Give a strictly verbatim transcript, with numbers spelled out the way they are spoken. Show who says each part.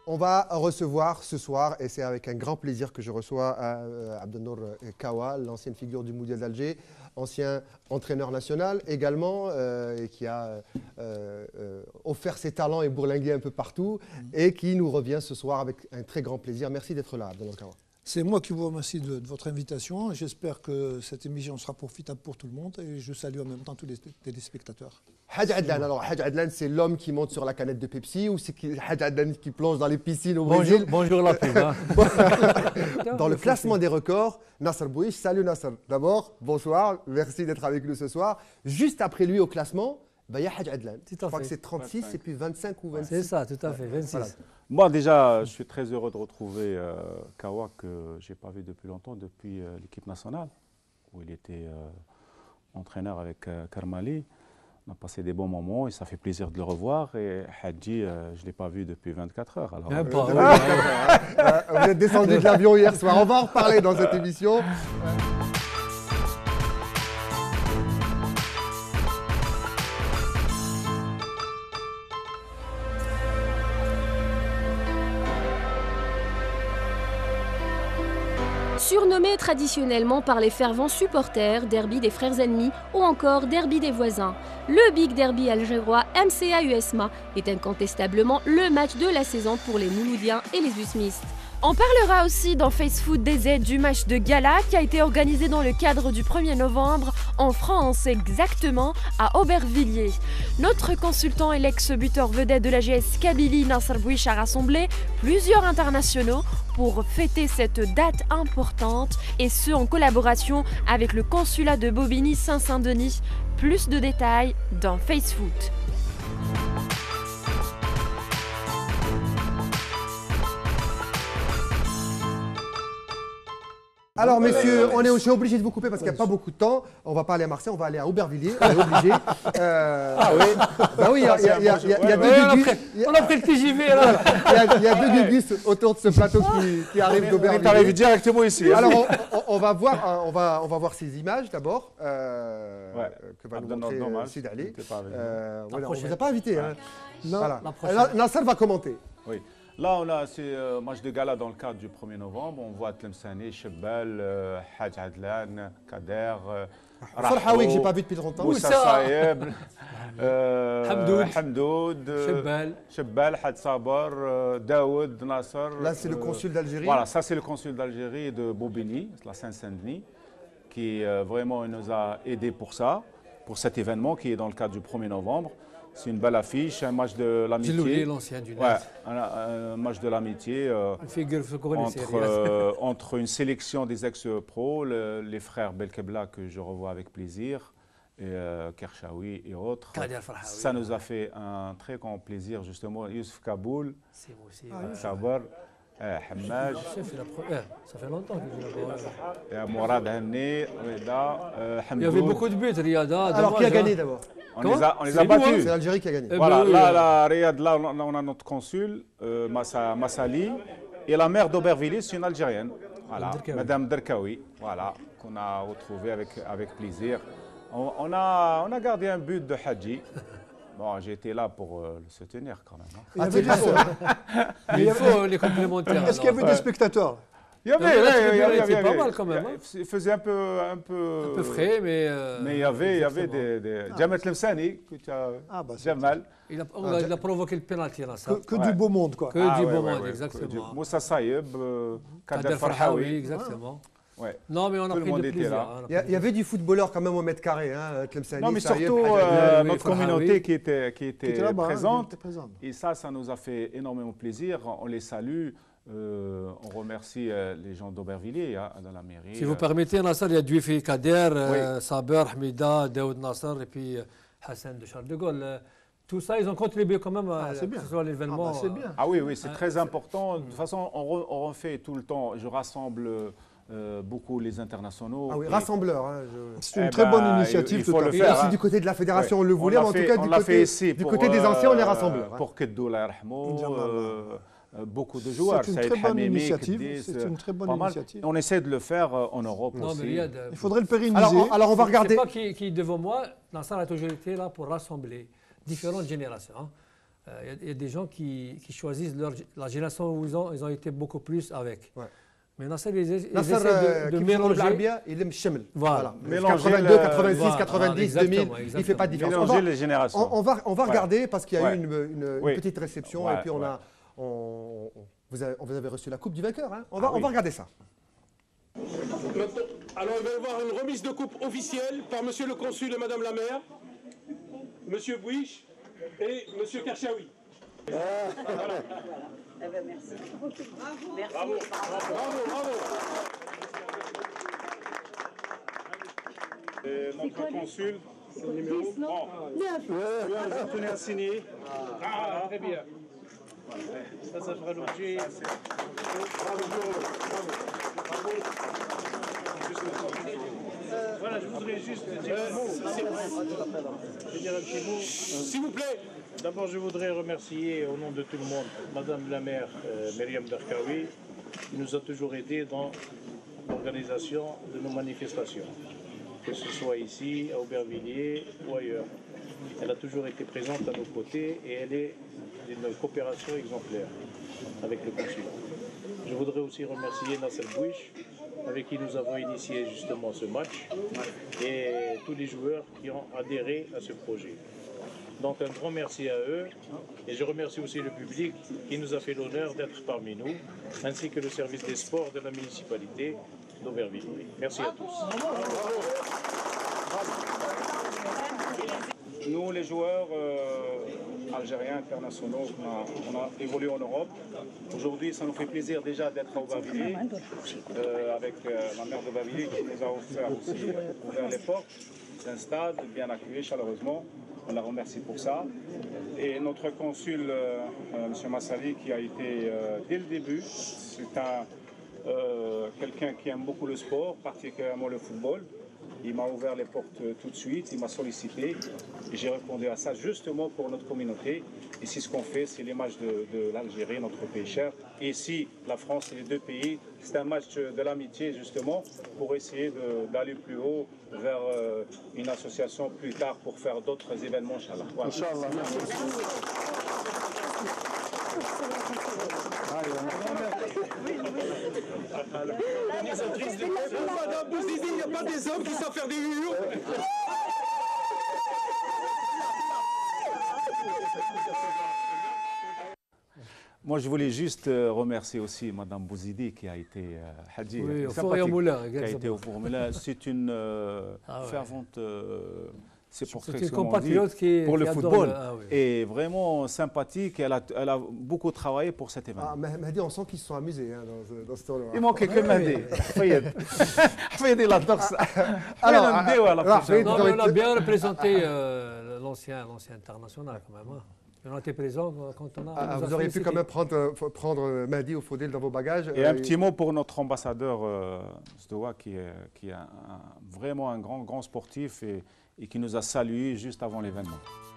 Speaker 1: on va recevoir ce soir, et c'est avec un grand plaisir que je reçois euh, Abdelnour Kawa, l'ancienne figure du Mondial d'Alger, ancien entraîneur national également, euh, et qui a euh, euh, offert ses talents et bourlingué un peu partout, mmh. et qui nous revient ce soir avec un très grand plaisir. Merci d'être là, Abdelnour Kawa.
Speaker 2: C'est moi qui vous remercie de, de votre invitation. J'espère que cette émission sera profitable pour tout le monde et je salue en même temps tous les téléspectateurs.
Speaker 1: Hadj Adlan, alors Hadj Adlan, c'est l'homme qui monte sur la canette de Pepsi ou c'est Hadj Adlan qui plonge dans les piscines au Brésil?
Speaker 3: Bonjour, bonjour la pub. Hein.
Speaker 1: Dans le classement des records, Nasser Bouich, salut Nasser. D'abord, bonsoir, merci d'être avec nous ce soir. Juste après lui au classement, il y a Hadj Adlan. Je crois que c'est trente-six
Speaker 3: vingt-cinq.
Speaker 1: Et puis vingt-cinq ou vingt-six.
Speaker 3: C'est ça, tout à fait, vingt-six. Voilà.
Speaker 4: Moi déjà, je suis très heureux de retrouver euh, Kawa que je n'ai pas vu depuis longtemps, depuis euh, l'équipe nationale, où il était euh, entraîneur avec euh, Karmali. On a passé des bons moments et ça fait plaisir de le revoir. Et Hadji, euh, je ne l'ai pas vu depuis vingt-quatre heures. Alors,
Speaker 3: Même
Speaker 4: euh,
Speaker 3: pas,
Speaker 1: euh, euh, vous êtes descendu de l'avion hier soir, on va en reparler dans cette émission.
Speaker 5: Surnommé traditionnellement par les fervents supporters, derby des frères ennemis ou encore derby des voisins, le Big Derby algérois M C A U S M A est incontestablement le match de la saison pour les Mouloudiens et les Usmistes.
Speaker 6: On parlera aussi dans Face Foot D Z du match de gala qui a été organisé dans le cadre du premier novembre en France, exactement à Aubervilliers. Notre consultant et l'ex-buteur vedette de la G S Kabylie, Nasser Bouich, a rassemblé plusieurs internationaux pour fêter cette date importante et ce en collaboration avec le consulat de Bobigny-Saint-Saint-Denis. Plus de détails dans Face Foot.
Speaker 1: Alors messieurs, on est, je suis obligé de vous couper parce qu'il n'y a pas beaucoup de temps. On ne va pas aller à Marseille, on va aller à Aubervilliers. On est obligé. Euh, ah oui. Bah oui, il y a, y a, y a, y a, y a deux gugus.
Speaker 3: On a pris le T J V là.
Speaker 1: Il y, y a deux gugus autour de ce plateau qui, qui arrivent d'Aubervilliers.
Speaker 4: Il est arrivé directement ici.
Speaker 1: Alors on, on, on, va voir, on, va, on va voir ces images d'abord euh, ouais. que va nous montrer euh, Sid Ali. Euh, voilà, on ne vous a pas invité. Ouais. Hein. Non, voilà. Nasser va commenter.
Speaker 4: Oui. Là, on a ce euh, match de gala dans le cadre du premier novembre. On voit Tlemceni, Chebal, euh, Hadj Adlan, Kader, euh,
Speaker 1: Farhaoui que je n'ai pas vu depuis longtemps.
Speaker 4: Moussa Saïeb,
Speaker 3: euh,
Speaker 4: Hamdoud,
Speaker 3: Chebal,
Speaker 4: Chebal, Had Sabar, euh, Daoud, Nasser.
Speaker 1: Là, c'est euh, le consul d'Algérie.
Speaker 4: Voilà, ça, c'est le consul d'Algérie et de Bobigny, la Saint-Saint-Denis, qui euh, vraiment nous a aidés pour ça, pour cet événement qui est dans le cadre du premier novembre. C'est une belle affiche, un match de l'amitié.
Speaker 3: L'ancien du
Speaker 4: ouais, un, un match de l'amitié euh, entre, euh, entre une sélection des ex-pros, le, les frères Belkebla que je revois avec plaisir, et euh, Kershawi et autres. Ça nous a fait un très grand plaisir justement. Youssef Kaboul, Sabar, Hammaj.
Speaker 3: Ça fait longtemps que je l'ai vu.
Speaker 4: Mourad Hanni, Reda,
Speaker 3: Hamdoud. Il y avait beaucoup de buts, Riyada.
Speaker 1: Alors qui a gagné d'abord?
Speaker 4: On les a, on les a battus.
Speaker 1: C'est l'Algérie qui a gagné.
Speaker 4: Voilà, là, là, Riyad, là, on a notre consul, euh, Massa, Massali, et la mère d'Aubervilliers, c'est une Algérienne. Voilà, Madame Derkaoui, voilà, qu'on a retrouvée avec, avec plaisir. On, on, a, on a gardé un but de Hadji. Bon, j'ai été là pour euh, le soutenir quand même. Hein.
Speaker 3: Ah, il, il faut les complémentaires.
Speaker 2: Est-ce qu'il y avait des spectateurs?
Speaker 4: Il y avait, il y avait, il y avait
Speaker 3: pas mal quand même.
Speaker 4: Il faisait un peu, un peu,
Speaker 3: un peu frais, mais. Euh,
Speaker 4: mais il y avait, il y avait des, des ah, Jamal Tlemceni que tu as. Ah bah Jamal.
Speaker 3: Il a, ah, il a provoqué le penalty là. Ça.
Speaker 2: Que, que ouais. du beau monde quoi.
Speaker 3: Que
Speaker 4: ah,
Speaker 3: du
Speaker 4: ouais,
Speaker 3: beau
Speaker 4: ouais,
Speaker 3: monde,
Speaker 4: ouais,
Speaker 3: exactement.
Speaker 4: Moussa Saïeb, euh,
Speaker 3: Kader Farhaoui, exactement.
Speaker 4: Ouais.
Speaker 3: Non, mais on a
Speaker 4: Tout
Speaker 3: pris
Speaker 4: le
Speaker 3: de plaisir.
Speaker 4: là.
Speaker 3: Hein,
Speaker 1: il y avait du footballeur quand même au mètre carré, hein, Tlemceni.
Speaker 4: Non, mais
Speaker 1: Saïeb,
Speaker 4: surtout euh, notre communauté qui était, qui était,
Speaker 2: qui était
Speaker 4: présente.
Speaker 2: Hein,
Speaker 4: et ça, ça nous a fait énormément plaisir. On les salue. Euh, on remercie euh, les gens d'Aubervilliers hein, dans la mairie.
Speaker 3: Si vous permettez, Nasser, il y a Duifi Kader, euh, oui. Saber, Hamida, Daoud Nasser et puis euh, Hassan de Charles de Gaulle. Euh, tout ça, ils ont contribué quand même à, ah, que ce soit l'événement.
Speaker 2: Ah, bah, bien.
Speaker 4: ah oui, oui, c'est euh, très important. De toute façon, on, re, on refait tout le temps. Je rassemble euh, beaucoup les internationaux.
Speaker 1: Ah oui, rassembleur. Hein,
Speaker 2: je... C'est une eh très bah, bonne initiative.
Speaker 4: Il faut le faire.
Speaker 1: Aussi hein. Du côté de la fédération, ouais. on le voulait,
Speaker 4: on
Speaker 1: mais en
Speaker 4: fait,
Speaker 1: tout cas, du côté,
Speaker 4: ici
Speaker 1: du
Speaker 4: pour,
Speaker 1: côté des anciens, on est rassembleurs.
Speaker 4: Pour Keddo, la Rahmo. Beaucoup de joueurs.
Speaker 2: C'est une, très bonne initiative. C'est une très bonne initiative.
Speaker 4: On essaie de le faire en Europe non, aussi.
Speaker 3: Mais
Speaker 2: il faudrait le pérenniser.
Speaker 1: Alors, alors on va regarder.
Speaker 3: C'est pas qui, qui devant moi, Nasser a toujours été là pour rassembler différentes générations. Hein. euh, y, y a des gens qui, qui choisissent leur, la génération où ils ont, ils ont été beaucoup plus avec. Ouais. Mais Nasser, ils, ils
Speaker 1: Nasser,
Speaker 3: essaient de, de
Speaker 1: euh,
Speaker 3: mélanger.
Speaker 1: Il aime Chemel.
Speaker 3: Voilà.
Speaker 1: quatre-vingt-deux, quatre-vingt-six,
Speaker 3: voilà,
Speaker 1: quatre-vingt-dix, deux mille, il ne fait pas de différence.
Speaker 4: Mélanger on va, les générations.
Speaker 1: On, on va, on va
Speaker 4: ouais.
Speaker 1: regarder parce qu'il y a
Speaker 4: ouais.
Speaker 1: eu une, une,
Speaker 4: oui.
Speaker 1: une petite réception
Speaker 4: ouais,
Speaker 1: et puis on
Speaker 4: ouais.
Speaker 1: a, on, on, vous, avez, vous avez reçu la coupe du vainqueur. Hein. On, va,
Speaker 4: ah,
Speaker 1: on
Speaker 4: oui.
Speaker 1: va regarder ça.
Speaker 7: Alors, on va avoir une remise de coupe officielle par Monsieur le Consul et Madame la Maire, Monsieur Bouich et Monsieur Kerchaoui. Ah, voilà.
Speaker 8: Eh ben, merci. Bravo. Merci.
Speaker 7: Bravo. Bravo, bravo.
Speaker 4: Et notre consul,
Speaker 7: c'est le numéro
Speaker 8: dix, non
Speaker 7: neuf.
Speaker 4: Ouais, vous tenez à signer.
Speaker 7: Ah, très bien. Ça, ça fera l'objet. Bravo, bravo. Bravo. Voilà, je voudrais juste dire un mot. Je vais dire un petit mot. S'il vous plaît. D'abord, je voudrais remercier au nom de tout le monde Madame la maire euh, Myriam Derkaoui, qui nous a toujours aidés dans l'organisation de nos manifestations, que ce soit ici, à Aubervilliers ou ailleurs. Elle a toujours été présente à nos côtés et elle est d'une coopération exemplaire avec le consulat. Je voudrais aussi remercier Nasser Bouich, avec qui nous avons initié justement ce match, et tous les joueurs qui ont adhéré à ce projet. Donc un grand merci à eux, et je remercie aussi le public qui nous a fait l'honneur d'être parmi nous, ainsi que le service des sports de la municipalité d'Aubervilliers. Merci à tous.
Speaker 4: Nous, les joueurs euh, algériens internationaux, on a, on a évolué en Europe. Aujourd'hui, ça nous fait plaisir déjà d'être à Aubervilliers, euh, avec euh, la maire d'Aubervilliers qui nous a offert aussi euh, ouvert les portes d'un stade bien accueilli chaleureusement. On la remercie pour ça. Et notre consul, euh, euh, M. Massali, qui a été euh, dès le début, c'est un euh, quelqu'un qui aime beaucoup le sport, particulièrement le football. Il m'a ouvert les portes tout de suite, il m'a sollicité et j'ai répondu à ça justement pour notre communauté. Ici, ce qu'on fait, c'est les matchs de, de l'Algérie, notre pays cher. Et ici, la France et les deux pays, c'est un match de l'amitié justement pour essayer d'aller plus haut vers euh, une association plus tard pour faire d'autres événements, Inch'Allah. Voilà. Inch'Allah.
Speaker 7: Madame Bouzidi, il n'y a pas des hommes qui savent faire des hurles.
Speaker 4: Moi, je voulais juste remercier aussi Madame Bouzidi qui a été euh, Hadji,
Speaker 3: oui, au
Speaker 4: Moulin, qui a été au Four-Moulin. C'est une euh, ah ouais. fervente euh,
Speaker 3: c'est une compatriote qui
Speaker 4: pour
Speaker 3: qui
Speaker 4: le football
Speaker 3: ah oui.
Speaker 4: Et vraiment sympathique. Elle a, elle a beaucoup travaillé pour cet événement.
Speaker 1: Ah, Mahdi, on sent qu'ils se sont amusés hein, dans, dans ce tournoi.
Speaker 4: Il manquait que Mahdi. Fayed, il adore ça. Alors,
Speaker 3: on a bien représenté euh, l'ancien international quand même. Hein. On a été présent quand on a.
Speaker 1: Ah, vous auriez pu quand même prendre, prendre Mahdi ou Faudel dans vos bagages.
Speaker 4: Et euh, un petit mot pour notre ambassadeur euh, Zdoua, qui est, qui est un, un, vraiment un grand, grand sportif et, et qui nous a salués juste avant l'événement.